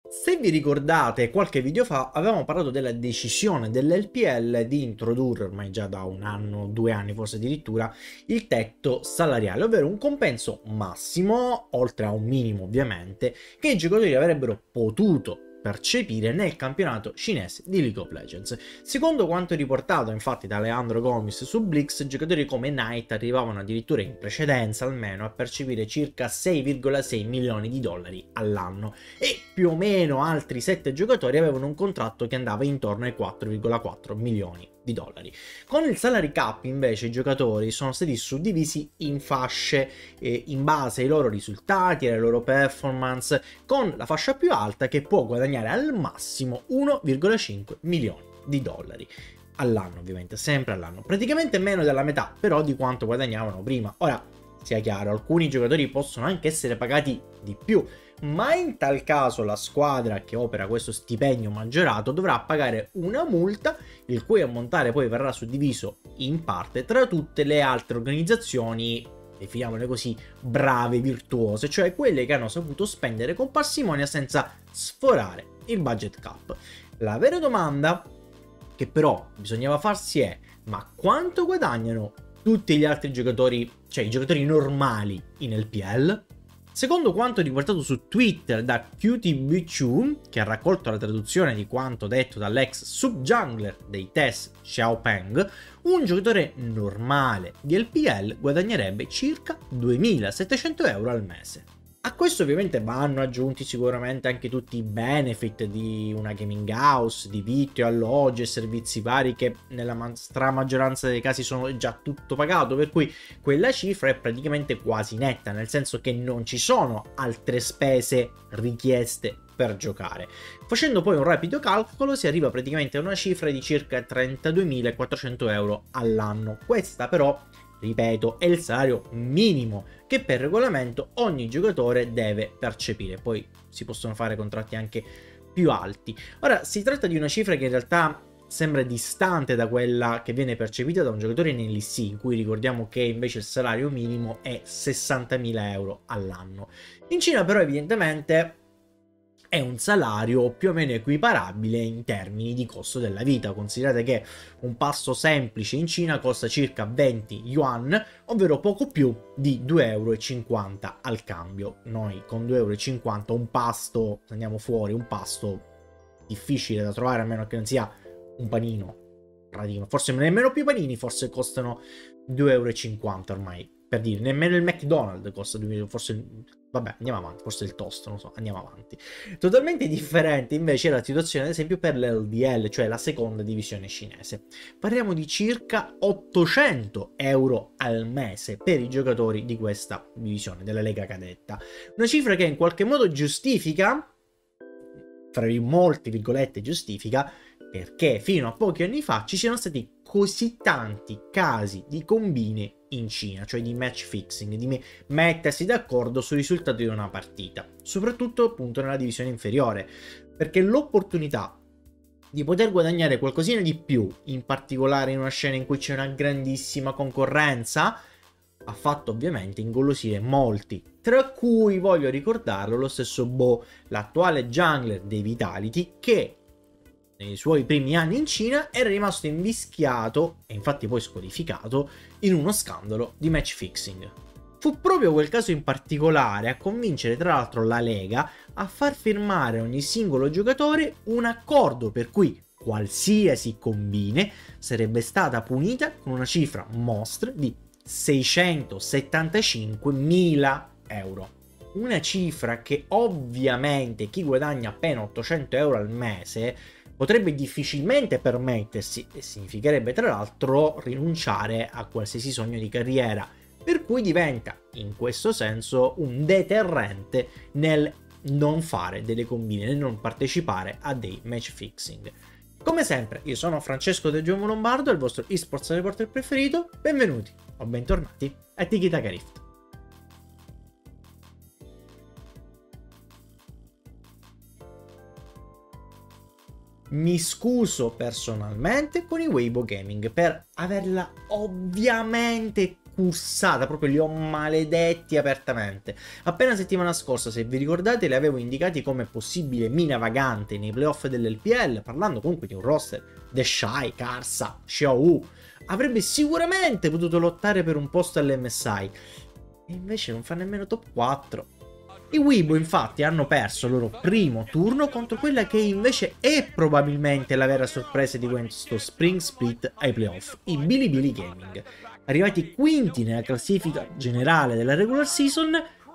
Se vi ricordate, qualche video fa avevamo parlato della decisione dell'LPL di introdurre, ormai già da un anno, 2 anni forse addirittura, il tetto salariale, ovvero un compenso massimo, oltre a un minimo ovviamente, che i giocatori avrebbero potuto percepire nel campionato cinese di League of Legends. Secondo quanto riportato infatti da Leandro Gomis su Blix, giocatori come Knight arrivavano addirittura in precedenza almeno a percepire circa 6,6 milioni di dollari all'anno e più o meno altri 7 giocatori avevano un contratto che andava intorno ai 4,4 milioni di dollari. Con il salary cap invece i giocatori sono stati suddivisi in fasce in base ai loro risultati, alle loro performance, con la fascia più alta che può guadagnare al massimo 1,5 milioni di dollari all'anno, ovviamente sempre all'anno, praticamente meno della metà però di quanto guadagnavano prima. Ora, sia chiaro, alcuni giocatori possono anche essere pagati di più, ma in tal caso la squadra che opera questo stipendio maggiorato dovrà pagare una multa, il cui ammontare poi verrà suddiviso in parte tra tutte le altre organizzazioni, definiamole così, brave, virtuose, cioè quelle che hanno saputo spendere con parsimonia senza sforare il budget cap. La vera domanda che però bisognava farsi è: ma quanto guadagnano tutti gli altri giocatori, cioè i giocatori normali in LPL? Secondo quanto riportato su Twitter da QTB2, che ha raccolto la traduzione di quanto detto dall'ex sub-jungler dei TES Xiaopeng, un giocatore normale di LPL guadagnerebbe circa 2.700 euro al mese. A questo ovviamente vanno aggiunti sicuramente anche tutti i benefit di una gaming house, di vitto, alloggi e servizi vari che nella stramaggioranza dei casi sono già tutto pagato, per cui quella cifra è praticamente quasi netta, nel senso che non ci sono altre spese richieste per giocare. Facendo poi un rapido calcolo si arriva praticamente a una cifra di circa 32.400 euro all'anno. Questa però, ripeto, è il salario minimo che per regolamento ogni giocatore deve percepire. Poi si possono fare contratti anche più alti. Ora, si tratta di una cifra che in realtà sembra distante da quella che viene percepita da un giocatore in LEC, in cui ricordiamo che invece il salario minimo è 60.000 euro all'anno. In Cina però evidentemente è un salario più o meno equiparabile in termini di costo della vita. Considerate che un pasto semplice in Cina costa circa 20 yuan, ovvero poco più di 2,50 euro al cambio. Noi con 2,50 euro un pasto, se andiamo fuori, un pasto difficile da trovare, a meno che non sia un panino, forse nemmeno più i panini forse costano 2,50 euro ormai, per dire, nemmeno il McDonald's costa 2 euro, forse, vabbè, andiamo avanti, forse il toast, non so, andiamo avanti. Totalmente differente invece è la situazione ad esempio per l'LDL, cioè la seconda divisione cinese. Parliamo di circa 800 euro al mese per i giocatori di questa divisione, della Lega Cadetta. Una cifra che in qualche modo giustifica, fra molti virgolette giustifica, perché fino a pochi anni fa ci siano stati così tanti casi di combine in Cina, cioè di match fixing, di mettersi d'accordo sul risultato di una partita, soprattutto appunto nella divisione inferiore, perché l'opportunità di poter guadagnare qualcosina di più, in particolare in una scena in cui c'è una grandissima concorrenza, ha fatto ovviamente ingolosire molti, tra cui voglio ricordarlo lo stesso Bo, l'attuale jungler dei Vitality, che nei suoi primi anni in Cina era rimasto invischiato, e infatti poi squalificato, in uno scandalo di match fixing. Fu proprio quel caso in particolare a convincere tra l'altro la Lega a far firmare a ogni singolo giocatore un accordo per cui qualsiasi combine sarebbe stata punita con una cifra mostra di 675.000 euro. Una cifra che ovviamente chi guadagna appena 800 euro al mese potrebbe difficilmente permettersi, e significherebbe tra l'altro rinunciare a qualsiasi sogno di carriera, per cui diventa in questo senso un deterrente nel non fare delle combine, nel non partecipare a dei match fixing. Come sempre, io sono Francesco Del Giovo Lombardo, il vostro eSports reporter preferito. Benvenuti o bentornati a Tiki Taka Rift. Mi scuso personalmente con i Weibo Gaming per averla ovviamente spursata, proprio li ho maledetti apertamente. Appena settimana scorsa, se vi ricordate, li avevo indicati come possibile mina vagante nei playoff dell'LPL, parlando comunque di un roster The Shy, Karsa, Xiao, avrebbe sicuramente potuto lottare per un posto all'MSI, e invece non fa nemmeno top 4. I Weibo infatti hanno perso il loro primo turno contro quella che invece è probabilmente la vera sorpresa di questo Spring Split ai playoff, i Bilibili Gaming. Arrivati quinti nella classifica generale della regular season,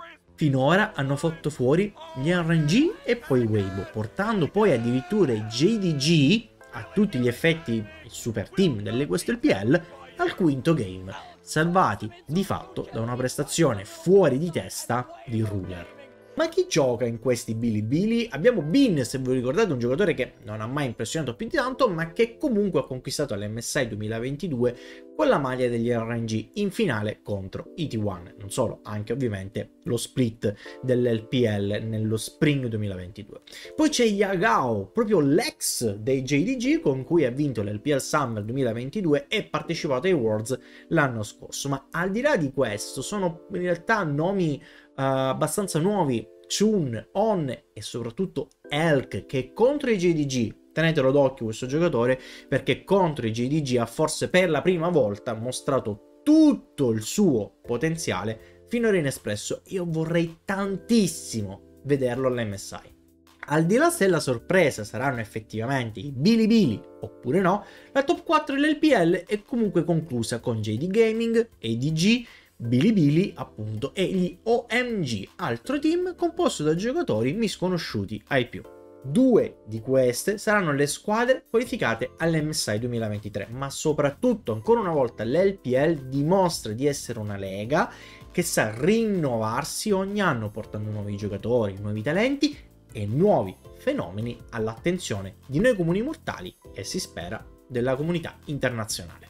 finora hanno fatto fuori gli RNG e poi i Weibo, portando poi addirittura i JDG, a tutti gli effetti il super team questo LPL, al quinto game, salvati di fatto da una prestazione fuori di testa di Ruler. Ma chi gioca in questi Bilibili? Abbiamo Bin, se vi ricordate, un giocatore che non ha mai impressionato più di tanto, ma che comunque ha conquistato l'MSI 2022 con la maglia degli RNG in finale contro i T1. Non solo, anche ovviamente lo split dell'LPL nello Spring 2022. Poi c'è Yagao, proprio l'ex dei JDG con cui ha vinto l'LPL Summer 2022 e partecipato ai Worlds l'anno scorso. Ma al di là di questo, sono in realtà nomi abbastanza nuovi: Chun, On e soprattutto Elk, che contro i JDG, tenetelo d'occhio questo giocatore, perché contro i JDG ha forse per la prima volta mostrato tutto il suo potenziale finora inespresso. Io vorrei tantissimo vederlo all'MSI. Al di là se la sorpresa saranno effettivamente i Bilibili oppure no, la top 4 dell'LPL è comunque conclusa con JD Gaming, ADG, Bilibili appunto e gli OMG, altro team composto da giocatori misconosciuti ai più. Due di queste saranno le squadre qualificate all'MSI 2023, ma soprattutto ancora una volta l'LPL dimostra di essere una lega che sa rinnovarsi ogni anno, portando nuovi giocatori, nuovi talenti e nuovi fenomeni all'attenzione di noi comuni mortali e si spera della comunità internazionale.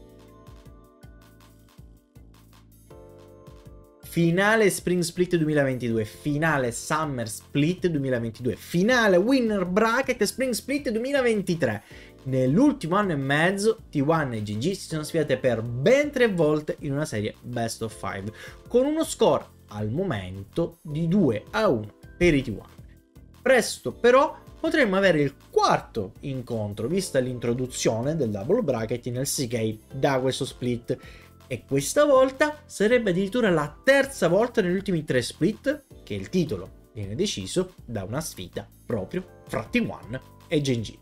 Finale Spring Split 2022, finale Summer Split 2022, finale Winner Bracket Spring Split 2023. Nell'ultimo anno e mezzo T1 e GG si sono sfidate per ben 3 volte in una serie Best of 5, con uno score al momento di 2-1 per i T1. Presto però potremmo avere il quarto incontro, vista l'introduzione del Double Bracket in LCK da questo split. E questa volta sarebbe addirittura la terza volta negli ultimi 3 split che il titolo viene deciso da una sfida proprio fra T1 e GG.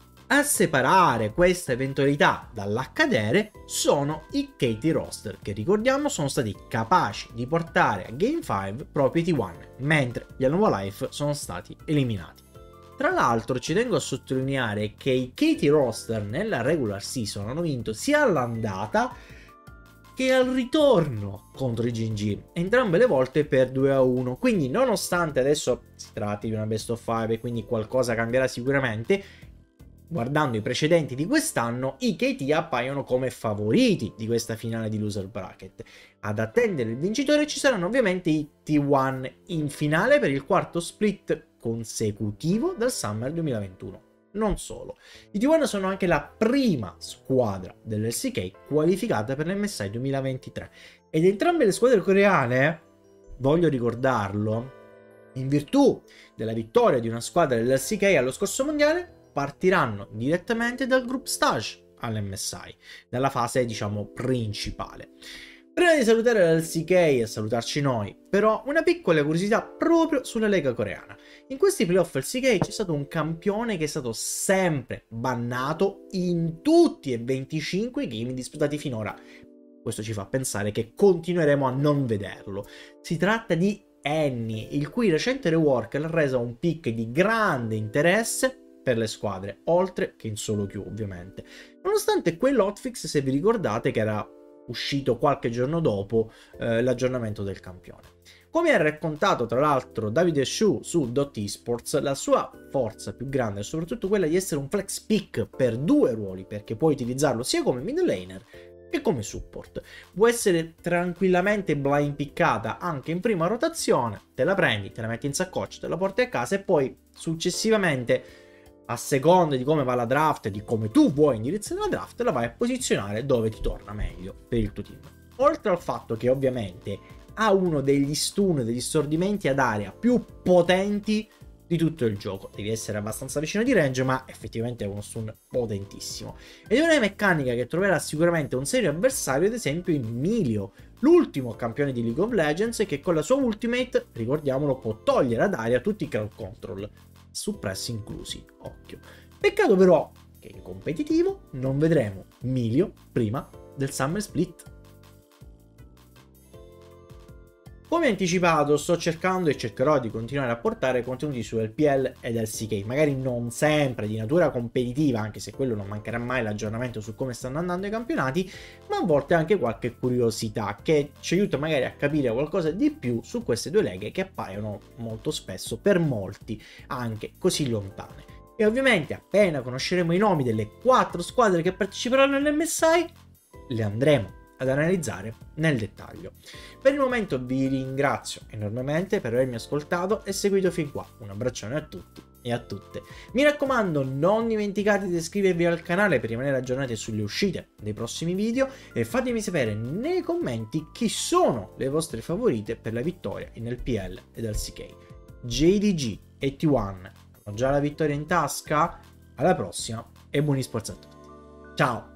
A separare questa eventualità dall'accadere sono i KT roster, che ricordiamo sono stati capaci di portare a Game 5 proprio i T1, mentre gli Lenovo Life sono stati eliminati. Tra l'altro ci tengo a sottolineare che i KT roster nella regular season hanno vinto sia all'andata che al ritorno contro i GG, entrambe le volte per 2-1, quindi nonostante adesso si tratti di una best of 5 e quindi qualcosa cambierà sicuramente, guardando i precedenti di quest'anno i KT appaiono come favoriti di questa finale di loser bracket. Ad attendere il vincitore ci saranno ovviamente i T1 in finale per il quarto split consecutivo dal Summer 2021. Non solo, i T1 sono anche la prima squadra dell'LCK qualificata per l'MSI 2023 ed entrambe le squadre coreane, voglio ricordarlo, in virtù della vittoria di una squadra dell'LCK allo scorso mondiale, partiranno direttamente dal group stage all'MSI, dalla fase diciamo principale. Prima di salutare l'LCK e salutarci noi, però una piccola curiosità proprio sulla lega coreana. In questi playoff LCK c'è stato un campione che è stato sempre bannato in tutti e 25 i game disputati finora. Questo ci fa pensare che continueremo a non vederlo. Si tratta di Annie, il cui recente rework l'ha resa un pick di grande interesse per le squadre, oltre che in solo queue ovviamente. Nonostante quell'hotfix, se vi ricordate, che era uscito qualche giorno dopo l'aggiornamento del campione. Come ha raccontato tra l'altro Davide Shu su .esports, la sua forza più grande è soprattutto quella di essere un flex pick per 2 ruoli, perché puoi utilizzarlo sia come mid laner che come support. Può essere tranquillamente blind piccata anche in prima rotazione, te la prendi, te la metti in saccoccia, te la porti a casa e poi successivamente, a seconda di come va la draft e di come tu vuoi indirizzare la draft, la vai a posizionare dove ti torna meglio per il tuo team. oltre al fatto che ovviamente ha uno degli stun, degli stordimenti ad area più potenti di tutto il gioco. Devi essere abbastanza vicino di range, ma effettivamente è uno stun potentissimo. Ed è una meccanica che troverà sicuramente un serio avversario, ad esempio in Milio, l'ultimo campione di League of Legends, che con la sua ultimate, ricordiamolo, può togliere ad area tutti i crowd control, suppressi inclusi, occhio. Peccato però che in competitivo non vedremo Milio prima del Summer Split. Come anticipato, sto cercando e cercherò di continuare a portare contenuti su LPL ed LCK, magari non sempre di natura competitiva, anche se quello non mancherà mai l'aggiornamento su come stanno andando i campionati, ma a volte anche qualche curiosità che ci aiuta magari a capire qualcosa di più su queste due leghe che appaiono molto spesso, per molti, anche così lontane. E ovviamente appena conosceremo i nomi delle 4 squadre che parteciperanno all'MSI, le andremo ad analizzare nel dettaglio. Per il momento vi ringrazio enormemente per avermi ascoltato e seguito fin qua. Un abbraccione a tutti e a tutte. Mi raccomando, non dimenticate di iscrivervi al canale per rimanere aggiornati sulle uscite dei prossimi video e fatemi sapere nei commenti chi sono le vostre favorite per la vittoria in LPL ed LCK. JDG e T1 hanno già la vittoria in tasca? Alla prossima e buoni sports a tutti. Ciao!